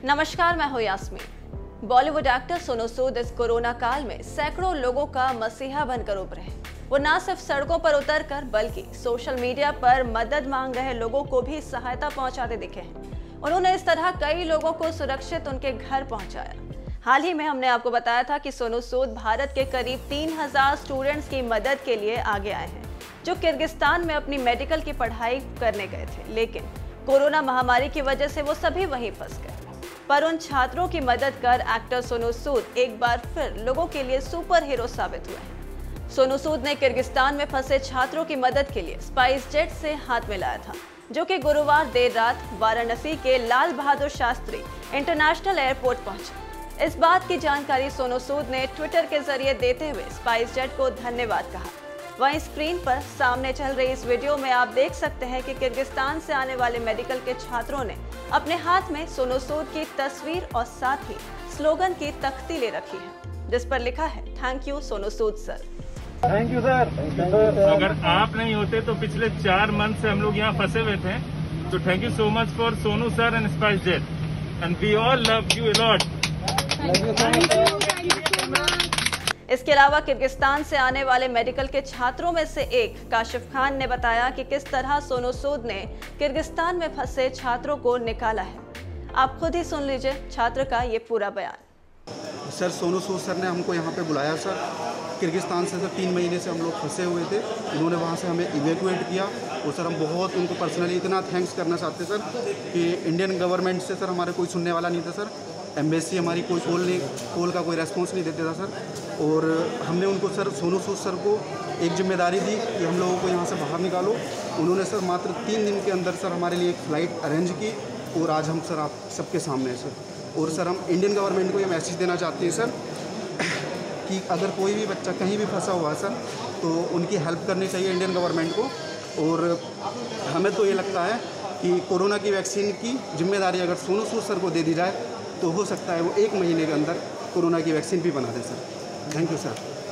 नमस्कार, मैं हूं यास्मीन। बॉलीवुड एक्टर सोनू सूद इस कोरोना काल में सैकड़ों लोगों का मसीहा बनकर उभरे हैं। वो न सिर्फ सड़कों पर उतरकर बल्कि सोशल मीडिया पर मदद मांग रहे लोगों को भी सहायता पहुंचाते दिखे हैं। उन्होंने इस तरह कई लोगों को सुरक्षित उनके घर पहुंचाया। हाल ही में हमने आपको बताया था कि सोनू सूद भारत के करीब 3000 स्टूडेंट्स की मदद के लिए आगे आए हैं, जो किर्गिस्तान में अपनी मेडिकल की पढ़ाई करने गए थे। लेकिन कोरोना महामारी की वजह से वो सभी वहीं फंस गए। पर उन छात्रों की मदद कर एक्टर सोनू सूद एक बार फिर लोगों के लिए सुपर हीरो साबित हुए हैं। सोनू सूद ने किर्गिस्तान में फंसे छात्रों की मदद के लिए स्पाइस जेट से हाथ मिलाया था, जो कि गुरुवार देर रात वाराणसी के लाल बहादुर शास्त्री इंटरनेशनल एयरपोर्ट पहुंचे। इस बात की जानकारी सोनू सूद ने ट्विटर के जरिए देते हुए स्पाइस जेट को धन्यवाद कहा। वहीं स्क्रीन पर सामने चल रही इस वीडियो में आप देख सकते हैं कि किर्गिस्तान से आने वाले मेडिकल के छात्रों ने अपने हाथ में सोनू सूद की तस्वीर और साथ ही स्लोगन की तख्ती ले रखी है, जिस पर लिखा है, thank you Sonu Sood sir. Thank you sir. अगर आप नहीं होते तो पिछले 4 मंथ से हम लोग यहाँ फंसे हुए थे। तो thank you so much for Sonu sir and SpiceJet and we all love you a lot. इसके अलावा किर्गिस्तान से आने वाले मेडिकल के छात्रों में से एक काशिफ खान ने बताया कि किस तरह सोनू सूद ने किर्गिस्तान में फंसे छात्रों को निकाला है। आप खुद ही सुन लीजिए छात्र का ये पूरा बयान। सर सोनू सूद सर ने हमको यहाँ पे बुलाया सर। किर्गिस्तान से सर 3 महीने से हम लोग फंसे हुए थे। उन्होंने वहाँ से हमें इवैक्यूएट किया और सर हम बहुत उनको पर्सनली इतना थैंक्स करना चाहते सर कि इंडियन गवर्नमेंट से सर हमारे कोई सुनने वाला नहीं था सर। एम्बेसी हमारी कोई कॉल का कोई रेस्पॉन्स नहीं देते था सर। और हमने उनको सर सोनू सूद सर को एक जिम्मेदारी दी कि हम लोगों को यहाँ से बाहर निकालो। उन्होंने सर मात्र 3 दिन के अंदर सर हमारे लिए एक फ़्लाइट अरेंज की और आज हम सर आप सबके सामने हैं सर। और सर हम इंडियन गवर्नमेंट को ये मैसेज देना चाहते हैं सर कि अगर कोई भी बच्चा कहीं भी फंसा हुआ है सर तो उनकी हेल्प करनी चाहिए इंडियन गवर्नमेंट को। और हमें तो ये लगता है कि कोरोना की वैक्सीन की जिम्मेदारी अगर सोनू सूद सर को दे दी जाए तो हो सकता है वो 1 महीने के अंदर कोरोना की वैक्सीन भी बना दें सर। Thank you sir.